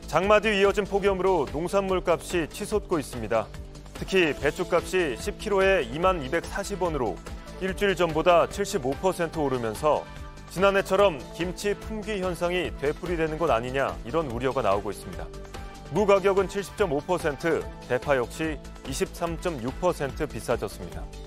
장마 뒤 이어진 폭염으로 농산물 값이 치솟고 있습니다. 특히 배추값이 10kg에 22,240원으로 일주일 전보다 75% 오르면서 지난해처럼 김치 품귀 현상이 되풀이되는 것 아니냐 이런 우려가 나오고 있습니다. 무 가격은 70.5%, 대파 역시 23.6% 비싸졌습니다.